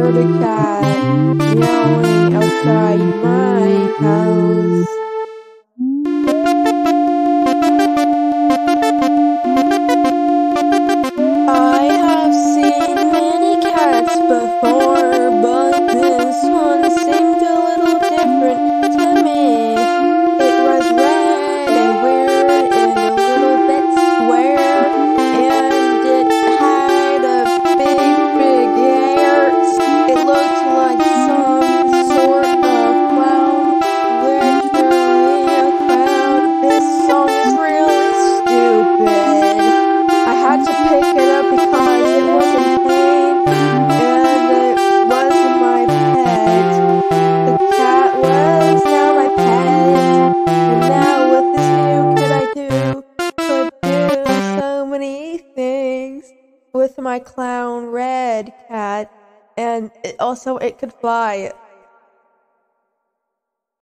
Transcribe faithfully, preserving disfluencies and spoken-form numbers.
heard a cat meowing outside my house. I have seen many cats before, but this one seemed a little different to me. It was red and weird and a little bit square, and it had a big, big ears. It looked like some sort of clown, literally a clown. This song is really stupid. I had to pick it up because it was in pain, and it was my pet. The cat was now my pet, and now with this new kid I do could do so many things with my clown red cat, and it, also it could fly.